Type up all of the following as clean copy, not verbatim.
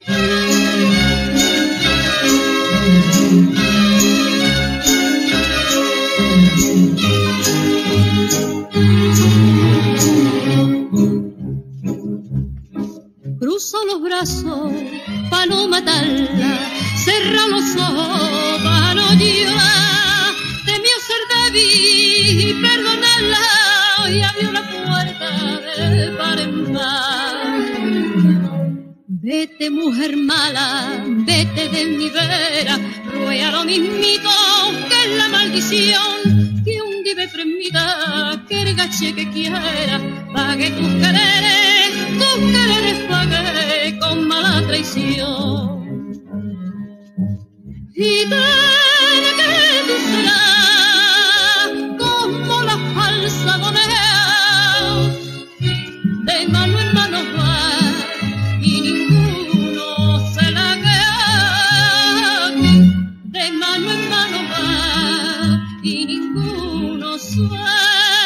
Cruzo los brazos pa' no matarla, cerra los ojos pa' no llorar, temió ser débil y perdonarla y abrió la puerta de par en par. Vete mujer mala, vete de mi vera, ruega lo mismito que es la maldición, que un día me permita que el gache que quiera pague tus quereres pague con mala traición. Y tiene que tú serás como la falsa moneda, de mano en mano va y ninguno se la queda, de mano en mano va y ninguno se la queda.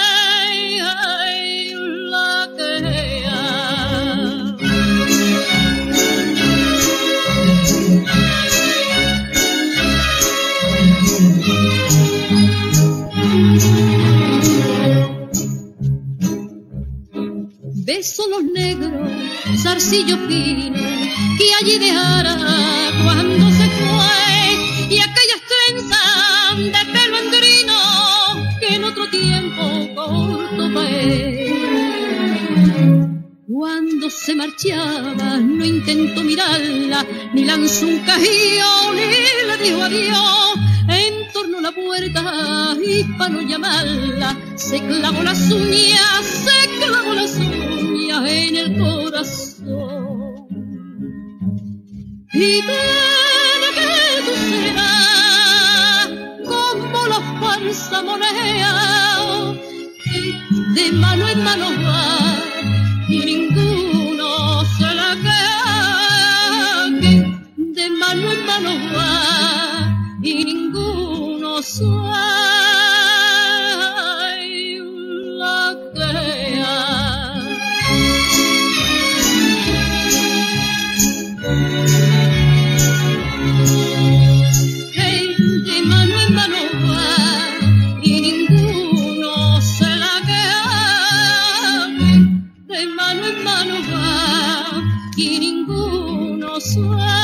Beso los negros, zarcillo fino, que allí dejara cuando se fue, y aquellas trenzas de pelo andrino que en otro tiempo corto paé. Cuando se marchaba no intentó mirarla, ni lanzó un cajío, ni le dijo adiós. En torno a la puerta y para no llamarla, se clavó las uñas en el corazón. Y tiene que tú serás como la falsa moneda, de mano en mano va y ninguno se la queda, de mano en mano va y ninguno se la queda. De mano en mano va y ninguno se la queda, de mano en mano va y ninguno se